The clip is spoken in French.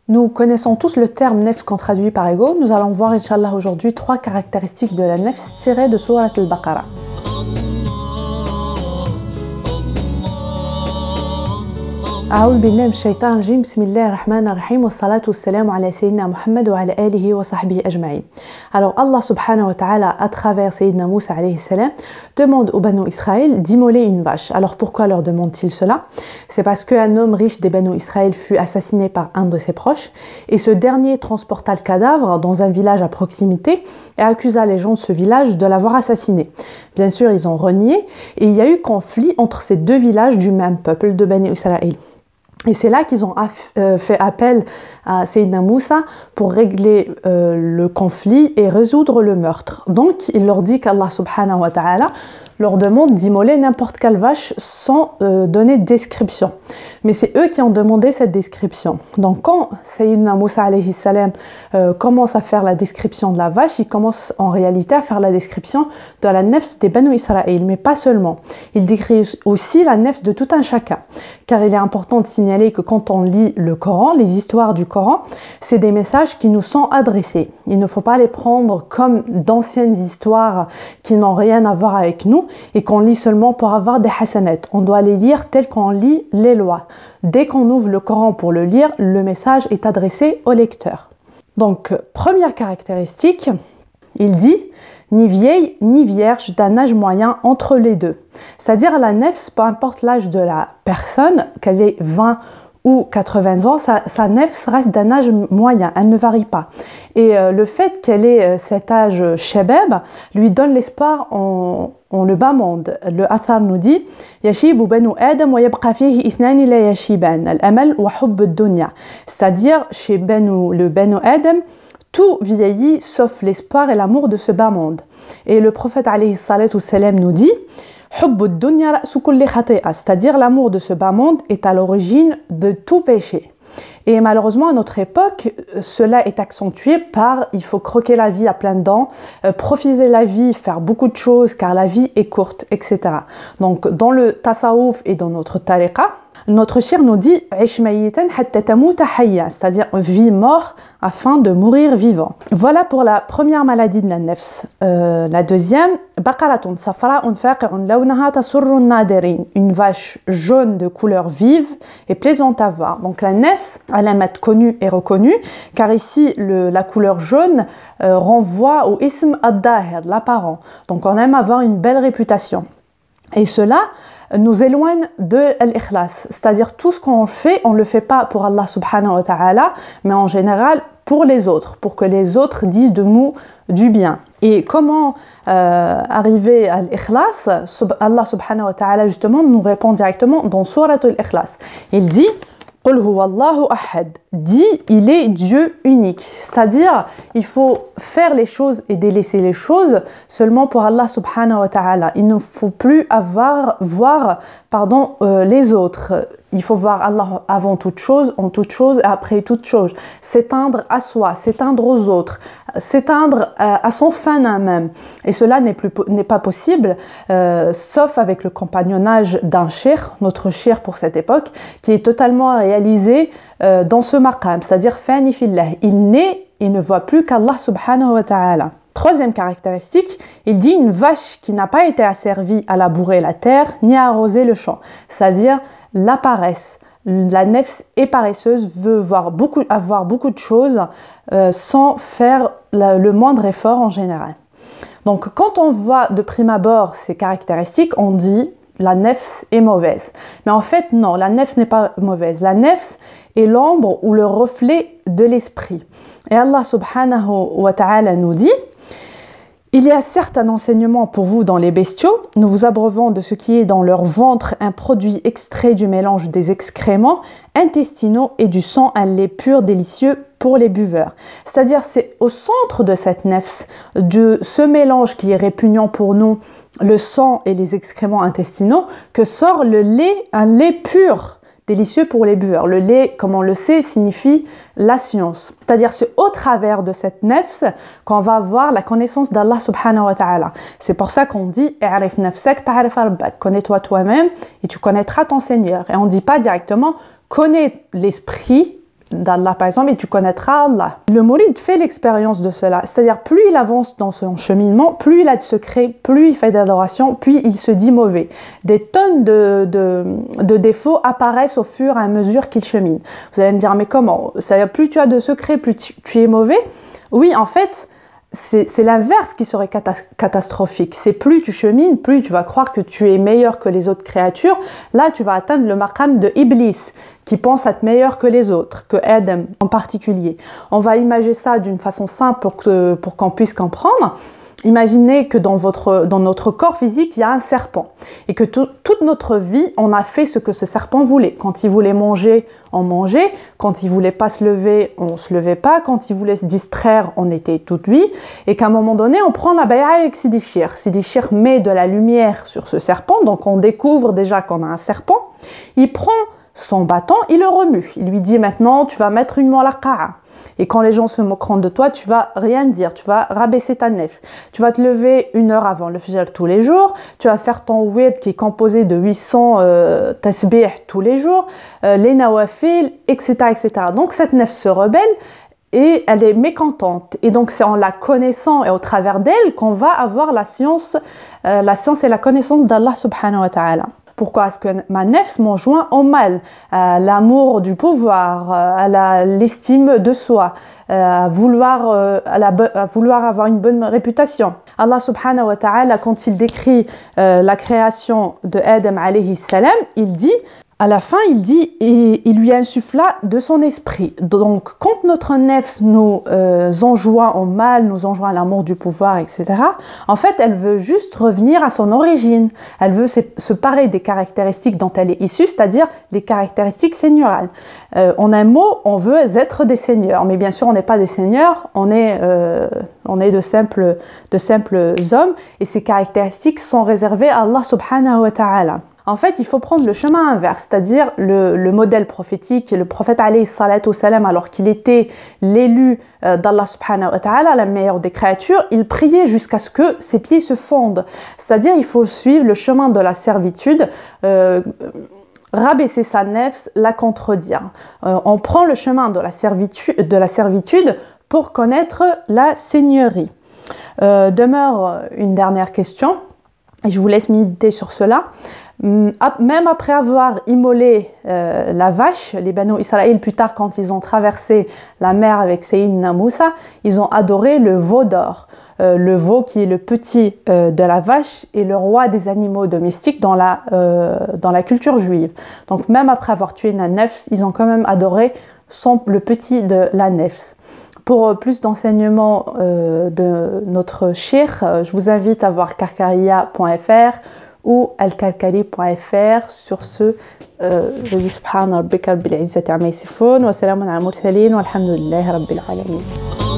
Nous connaissons tous le terme nefs qu'on traduit par ego. Nous allons voir, Inch'Allah, aujourd'hui 3 caractéristiques de la nefs tirées de Surat al-Baqarah. أعوذ بالله من الشيطان الرجيم بسم الله الرحمن الرحيم والصلاة والسلام على سيدنا محمد وعلى آله وصحبه أجمعين. Alors Allah subhanahu wa ta'ala à travers Sayyidina Moussa alayhi salam demande aux Banu Israël d'immoler une vache. Alors pourquoi leur demande-t-il cela? C'est parce qu'un homme riche des Banu Israël fut assassiné par un de ses proches et ce dernier transporta le cadavre dans un village à proximité et accusa les gens de ce village de l'avoir assassiné. Bien sûr ils ont renié et il y a eu conflit entre ces deux villages du même peuple de Banu Israël. Et c'est là qu'ils ont fait appel à Sayyidina Moussa pour régler le conflit et résoudre le meurtre. Donc il leur dit qu'Allah subhanahu wa ta'ala leur demande d'immoler n'importe quelle vache sans donner de description. Mais c'est eux qui ont demandé cette description. Donc quand Sayyidina Moussa alayhi salam commence à faire la description de la vache, il commence en réalité à faire la description de la nefs des Banu Israël, mais pas seulement. Il décrit aussi la nefs de tout un chacun. Car il est important de signaler que quand on lit le Coran, les histoires du Coran, c'est des messages qui nous sont adressés. Il ne faut pas les prendre comme d'anciennes histoires qui n'ont rien à voir avec nous et qu'on lit seulement pour avoir des hasanat. On doit les lire telles qu'on lit les lois. Dès qu'on ouvre le Coran pour le lire, le message est adressé au lecteur. Donc, première caractéristique, il dit ni vieille ni vierge d'un âge moyen entre les deux. C'est-à-dire la nefs, peu importe l'âge de la personne, qu'elle ait 20 ou 80 ans, sa nefs reste d'un âge moyen, elle ne varie pas. Et le fait qu'elle ait cet âge shabab lui donne l'espoir en le bas monde. Le Athar nous dit Yashibu banu Adam wa yabqa fihi ithnani la yashiban, al-amal wa hubb ad-dunya. C'est-à-dire chez le banu Adam, tout vieillit sauf l'espoir et l'amour de ce bas monde. Et le prophète alayhi salatu salam nous dit c'est-à-dire l'amour de ce bas monde est à l'origine de tout péché. Et malheureusement à notre époque, cela est accentué par il faut croquer la vie à pleines dents, profiter de la vie, faire beaucoup de choses car la vie est courte, etc. Donc dans le tasawwuf et dans notre tariqa, notre shir nous dit c'est-à-dire vie mort afin de mourir vivant. Voilà pour la première maladie de la nefs. La deuxième, une vache jaune de couleur vive et plaisante à voir. Donc la nefs, elle aime être connue et reconnue car ici la couleur jaune renvoie au ism ad-dahir, l'apparent. Donc on aime avoir une belle réputation. Et cela nous éloigne de l'ikhlas, c'est-à-dire tout ce qu'on fait, on ne le fait pas pour Allah subhanahu wa ta'ala, mais en général pour les autres, pour que les autres disent de nous du bien. Et comment arriver à l'ikhlas? Allah subhanahu wa ta'ala justement nous répond directement dans Surat al-Ikhlas. Il dit Qul huwa Allahu ahad. Dit, il est Dieu unique. C'est-à-dire, il faut faire les choses et délaisser les choses seulement pour Allah subhanahu wa ta'ala. Il ne faut plus voir les autres. Il faut voir Allah avant toute chose, en toute chose et après toute chose. S'éteindre à soi, s'éteindre aux autres, s'éteindre à son fin même. Et cela n'est pas possible, sauf avec le compagnonnage d'un cheikh, notre cheikh pour cette époque, qui est totalement réalisé dans ce maqam, c'est-à-dire fani fillah. Il n'est et ne voit plus qu'Allah subhanahu wa ta'ala. Troisième caractéristique, il dit une vache qui n'a pas été asservie à labourer la terre ni à arroser le champ, c'est-à-dire la paresse. La nefs est paresseuse, veut avoir beaucoup de choses sans faire le moindre effort en général. Donc quand on voit de prime abord ces caractéristiques, on dit la nefs est mauvaise. Mais en fait non, la nefs n'est pas mauvaise. La nefs est l'ombre ou le reflet de l'esprit. Et Allah subhanahu wa ta'ala nous dit il y a certes un enseignement pour vous dans les bestiaux, nous vous abreuvons de ce qui est dans leur ventre un produit extrait du mélange des excréments intestinaux et du sang, un lait pur délicieux pour les buveurs. C'est-à-dire c'est au centre de cette nefs, de ce mélange qui est répugnant pour nous, le sang et les excréments intestinaux, que sort le lait, un lait pur, délicieux pour les buveurs. Le lait, comme on le sait, signifie la science. C'est-à-dire c'est au travers de cette nefs qu'on va avoir la connaissance d'Allah subhanahu wa ta'ala. C'est pour ça qu'on dit « I'arif nafsak ta'arif rabbak » connais-toi toi-même et tu connaîtras ton Seigneur. Et on ne dit pas directement « connais l'esprit d'Allah par exemple et tu connaîtras Allah. Le mouride fait l'expérience de cela, c'est-à-dire plus il avance dans son cheminement, plus il a de secrets, plus il fait d'adoration, puis il se dit mauvais. Des tonnes de défauts apparaissent au fur et à mesure qu'il chemine. Vous allez me dire mais comment? C'est-à-dire plus tu as de secrets, plus tu es mauvais? Oui, en fait, c'est l'inverse qui serait catastrophique. C'est plus tu chemines, plus tu vas croire que tu es meilleur que les autres créatures. Là, tu vas atteindre le maqam de Iblis, qui pense être meilleur que les autres, que Adam en particulier. On va imaginer ça d'une façon simple pour qu'on puisse comprendre. Imaginez que dans notre corps physique, il y a un serpent et que toute notre vie, on a fait ce que ce serpent voulait. Quand il voulait manger, on mangeait. Quand il voulait pas se lever, on se levait pas. Quand il voulait se distraire, on était toute lui. Et qu'à un moment donné, on prend la bay'a avec Sidi Chir. Sidi Chir met de la lumière sur ce serpent, donc on découvre déjà qu'on a un serpent. Il prend son bâton, il le remue. Il lui dit maintenant, tu vas mettre une mulaqa'a. Et quand les gens se moqueront de toi, tu vas rien dire, tu vas rabaisser ta nefs. Tu vas te lever 1 heure avant le fajr tous les jours, tu vas faire ton wird qui est composé de 800 tasbih tous les jours, les nawafil, etc., etc. Donc cette nefs se rebelle et elle est mécontente. Et donc c'est en la connaissant et au travers d'elle qu'on va avoir la science et la connaissance d'Allah subhanahu wa ta'ala. Pourquoi est-ce que ma nefs m'enjoint au mal, à l'amour du pouvoir, à l'estime de soi, à vouloir avoir une bonne réputation? Allah subhanahu wa ta'ala, quand il décrit la création de Adam alayhi salam, il dit, à la fin, il dit, et il lui insuffla de son esprit. Donc, quand notre nefs nous enjoint au mal, nous enjoint à l'amour du pouvoir, etc., en fait, elle veut juste revenir à son origine. Elle veut se parer des caractéristiques dont elle est issue, c'est-à-dire les caractéristiques seigneurales. En un mot, on veut être des seigneurs. Mais bien sûr, on n'est pas des seigneurs, on est de simples hommes. Et ces caractéristiques sont réservées à Allah subhanahu wa ta'ala. En fait, il faut prendre le chemin inverse, c'est-à-dire le modèle prophétique, le prophète alayhi salatu salam, alors qu'il était l'élu d'Allah subhanahu wa ta'ala, la meilleure des créatures, il priait jusqu'à ce que ses pieds se fondent. C'est-à-dire, il faut suivre le chemin de la servitude, rabaisser sa nefs, la contredire. On prend le chemin de la servitude pour connaître la seigneurie. Demeure une dernière question, et je vous laisse méditer sur cela. Même après avoir immolé la vache, les Banu Israël, plus tard quand ils ont traversé la mer avec Sayyidina Moussa, ils ont adoré le veau d'or. Le veau qui est le petit de la vache et le roi des animaux domestiques dans la culture juive. Donc même après avoir tué une nefs, ils ont quand même adoré le petit de la nefs. Pour plus d'enseignements de notre cheikh, je vous invite à voir karkaria.fr ou alkalkali.fr. Sur ce, je dis subhana rabbika rabbil izzati amma yasifun wa salamun ala al mursalin walhamdulillahi rabbil alamin.